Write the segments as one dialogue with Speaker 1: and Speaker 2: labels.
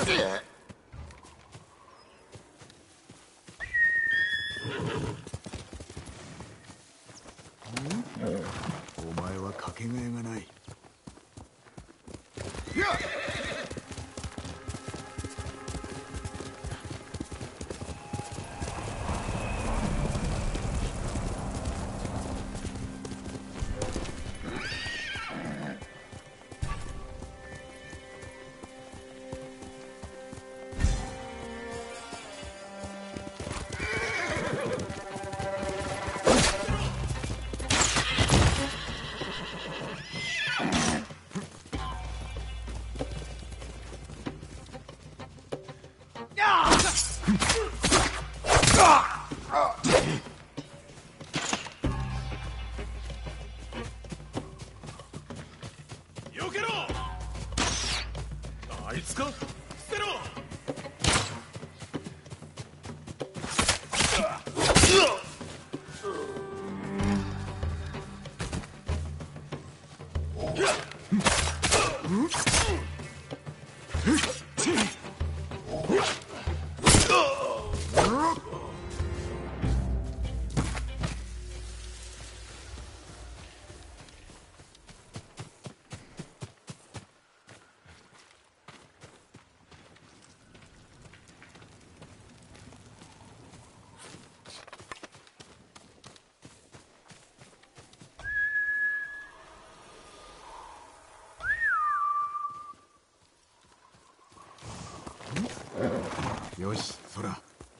Speaker 1: お前はかけがえがない。
Speaker 2: あいつか？捨てろ！
Speaker 1: よし、空。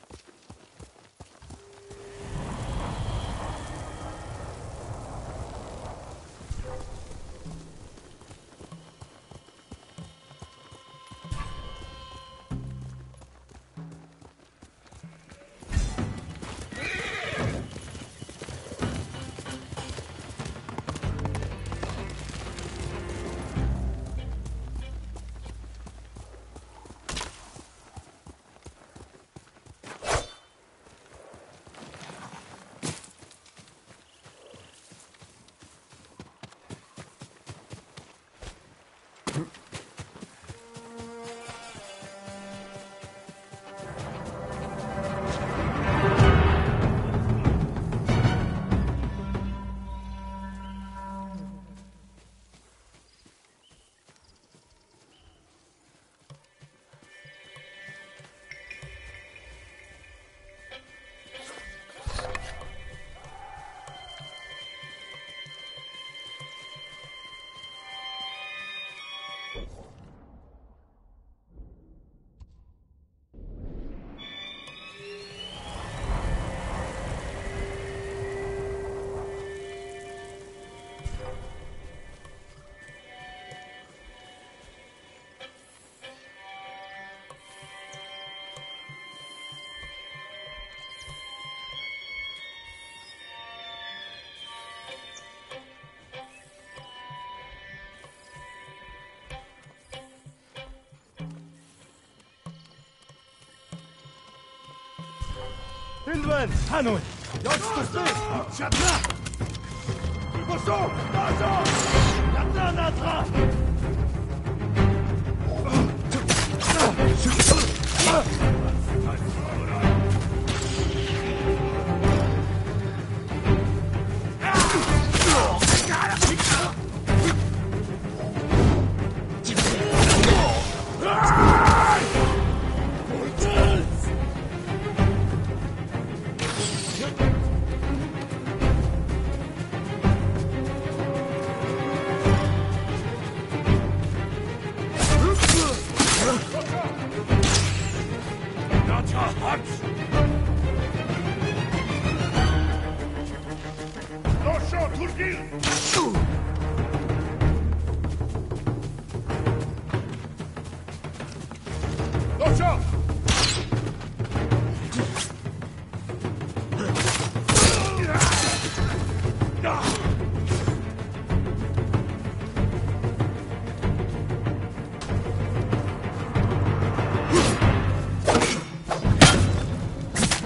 Speaker 2: Hindman, Hanoi!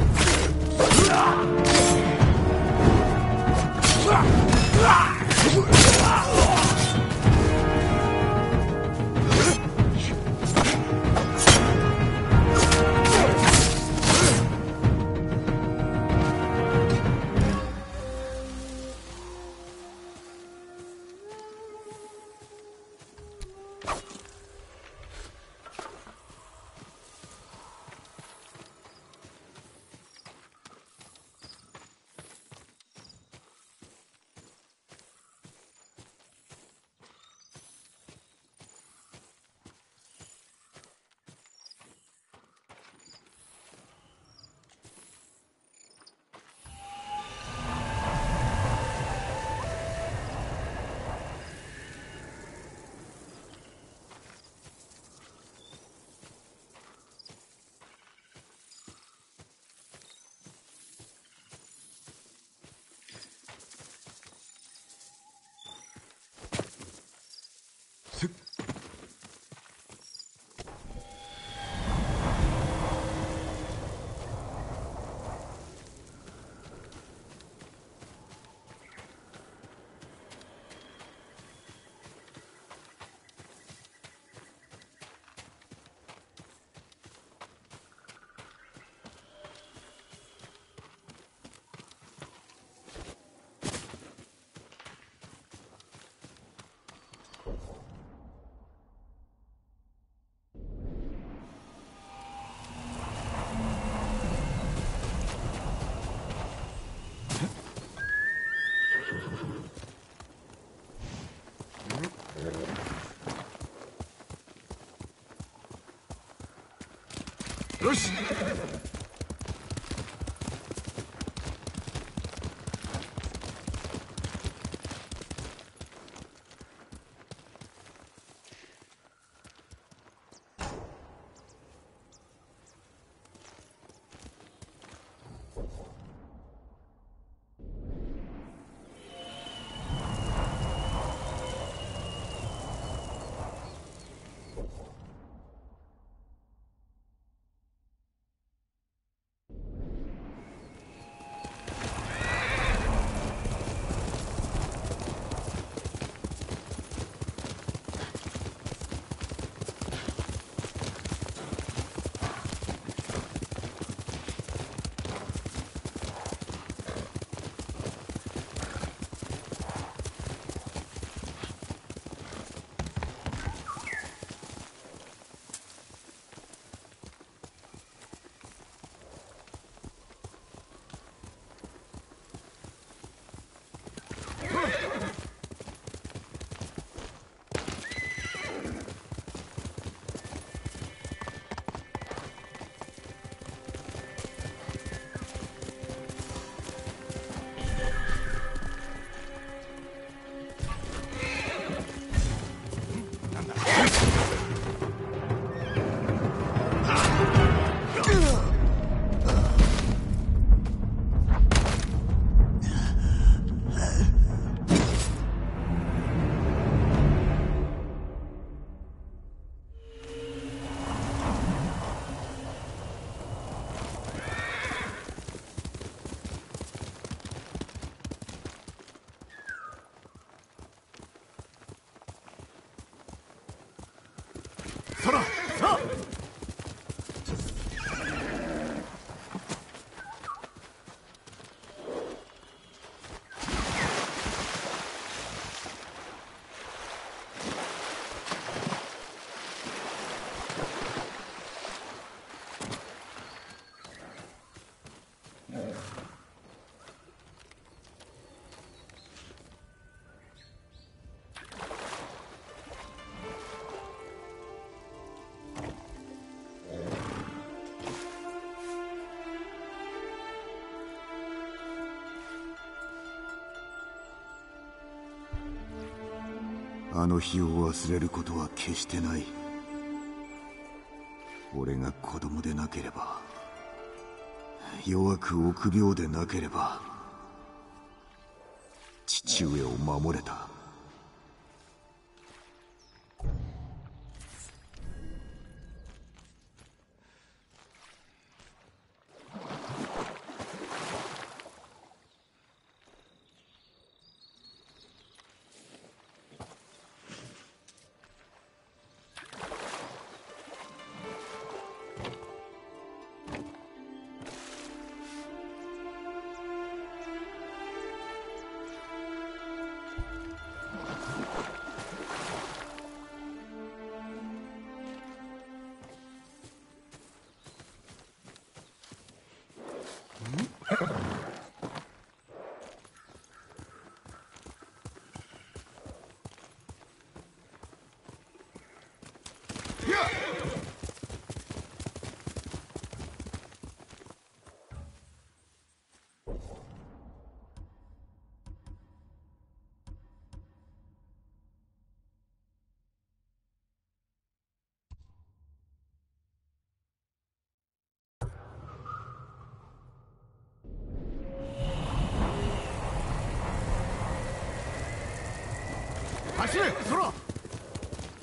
Speaker 1: Ah! せっよし。空、さあ。あの日を忘れることは決してない。俺が子供でなければ、弱く臆病でなければ、父上を守れた。走れ、空。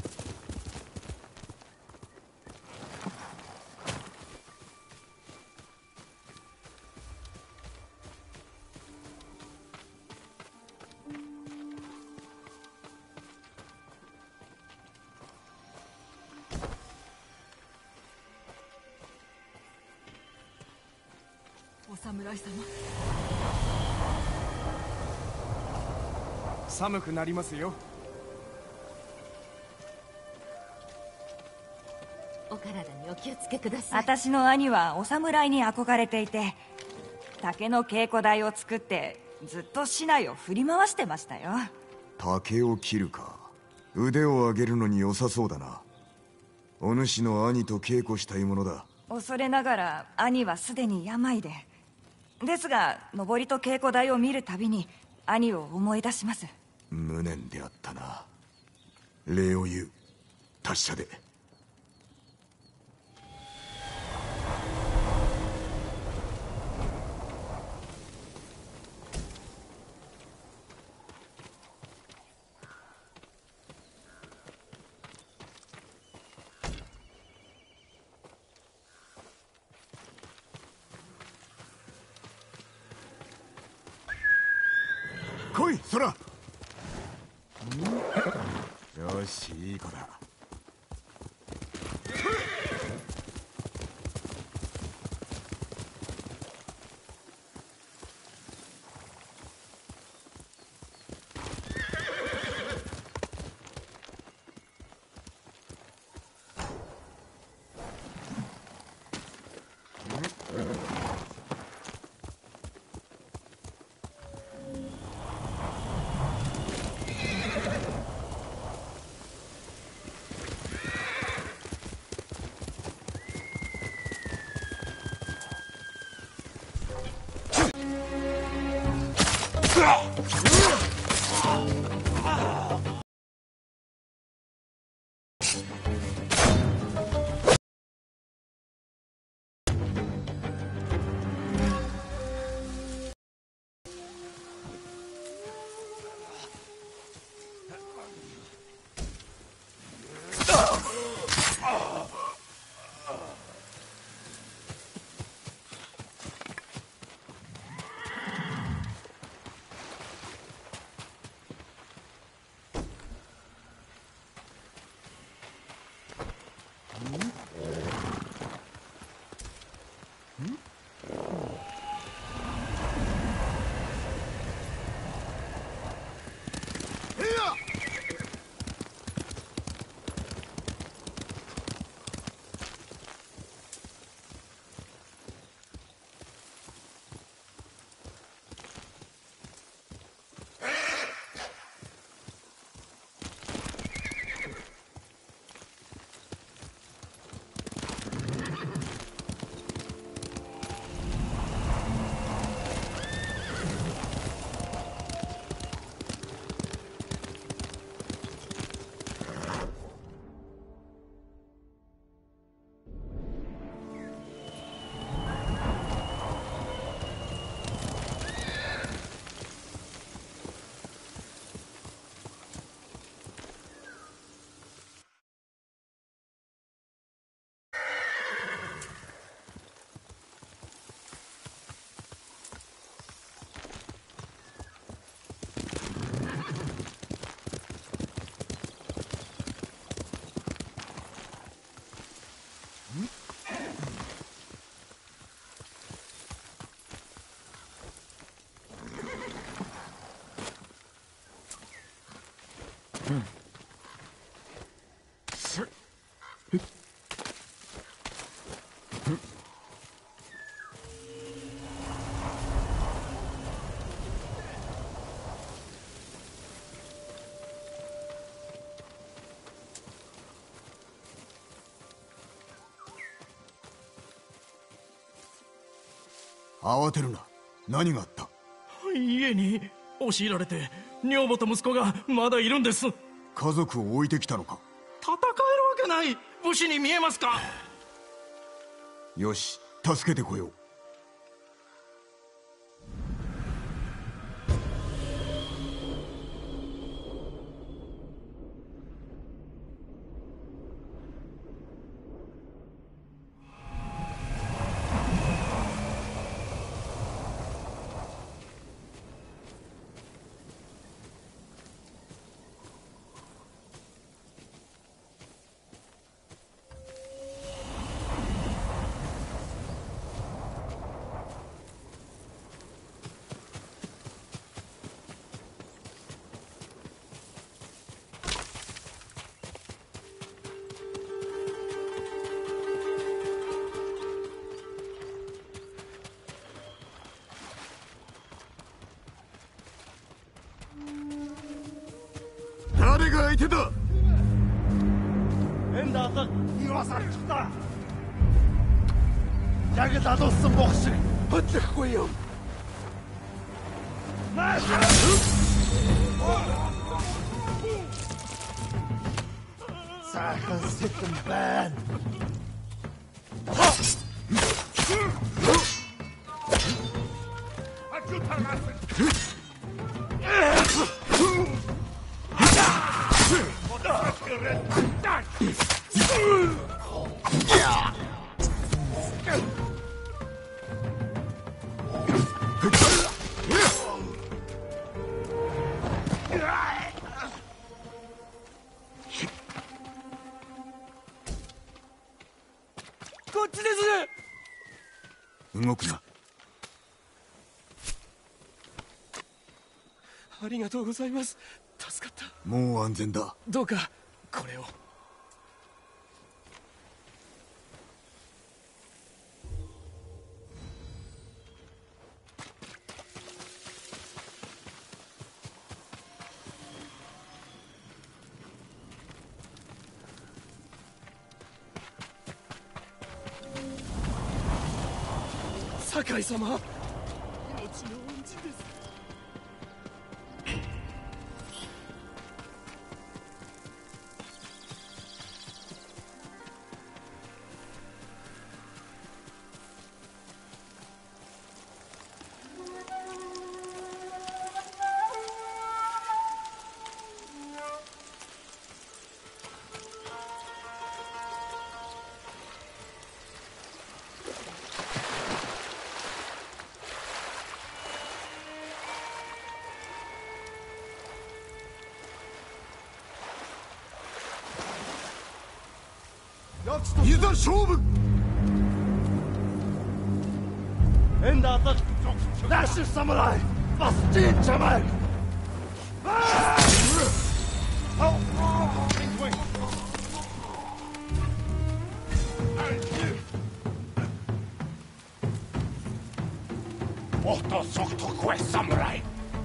Speaker 3: 侍様。
Speaker 2: 寒くなりますよ。
Speaker 3: お体にお気をつけください。
Speaker 4: 私の兄はお侍に憧れていて、竹の稽古台を作ってずっと市内を振り回してましたよ。
Speaker 1: 竹を切るか。腕を上げるのに良さそうだな。お主の兄と稽古したいものだ。
Speaker 4: 恐れながら兄はすでに病ですが、登りと稽古台を見るたびに兄を思い出します。
Speaker 1: 無念であったな。礼を言う。達者で。来い、そら。よし、いい子だ。慌てるな。何があった？
Speaker 2: 家に押し入られて、女房と息子がまだいるんです。
Speaker 1: 家族を置いてきたのか？
Speaker 2: 戦えるわけない。武士に見えますか？
Speaker 1: よし、助けてこよう。 が相手だ。
Speaker 5: Endata iwasakta. Jagdado smokhshi хөтлөхгүй юм. Сайхан сэтгэн байна.
Speaker 2: こっちです。
Speaker 1: 動くな。
Speaker 2: ありがとうございます。助かった。
Speaker 1: もう安全だ。
Speaker 2: どうかこれを。酒井様、命の恩人です。
Speaker 1: いざ勝負。
Speaker 5: Endata Dash Samurai. Bastin Jamal. Otto Sokto Quest Samurai.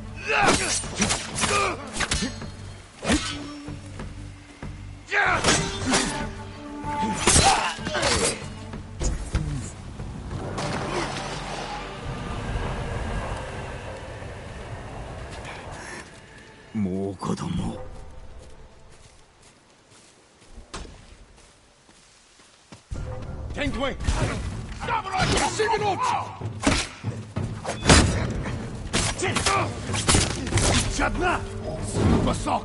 Speaker 1: もう子供。
Speaker 5: Tentway. Samurai Shiminot. Chadna. Basok.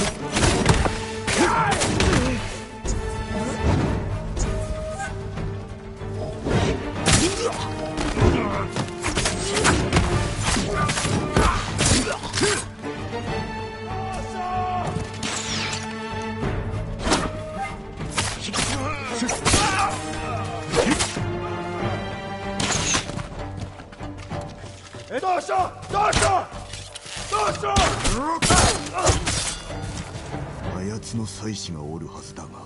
Speaker 5: Dosho!
Speaker 1: あやつの妻子がおるはずだが。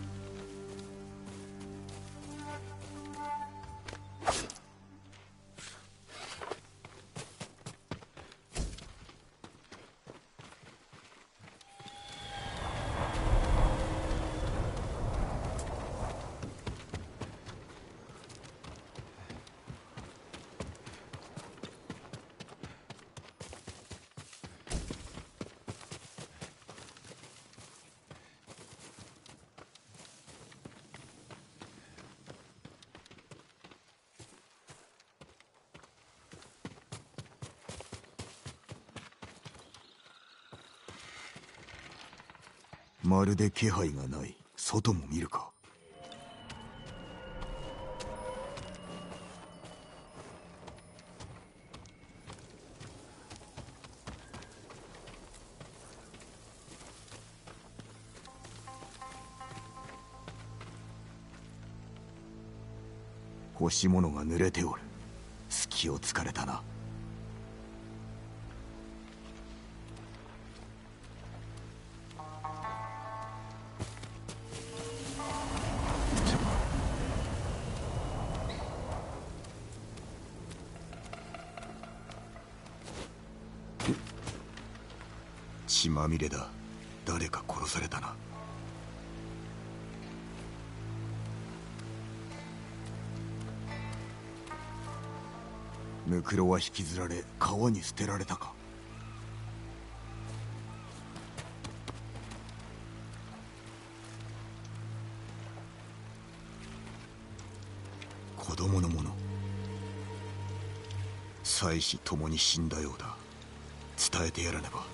Speaker 1: まるで気配がない。外も見るか。干し物が濡れておる。隙を突かれたな。血まみれだ。 誰か殺されたな。ムクロは引きずられ川に捨てられたか。子供のもの。妻子ともに死んだようだ。伝えてやらねば。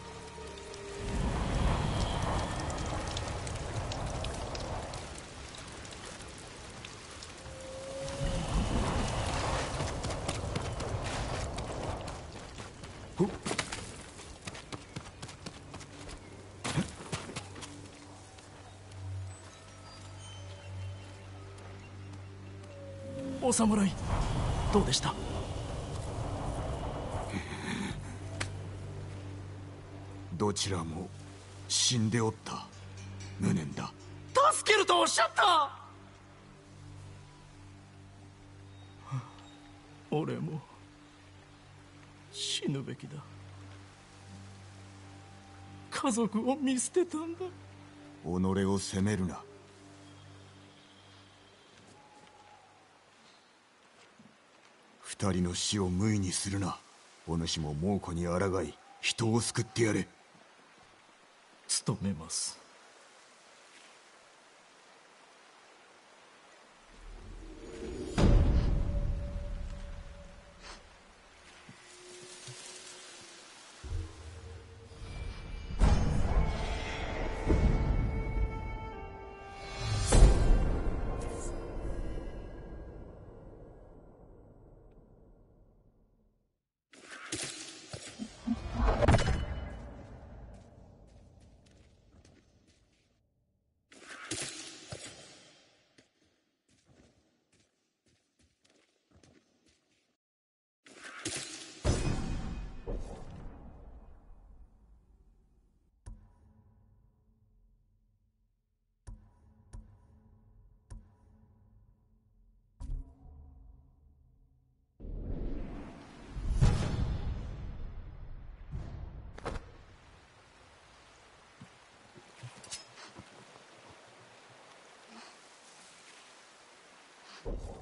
Speaker 2: お侍、どうでした？
Speaker 1: どちらも死んでおった。無念だ。
Speaker 2: 助けるとおっしゃった。俺も死ぬべきだ。家族を見捨てたんだ。
Speaker 1: 己を責めるな。二人の死を無意にするな。お主も猛虎に抗い人を救ってやれ。
Speaker 2: 努めます。
Speaker 1: う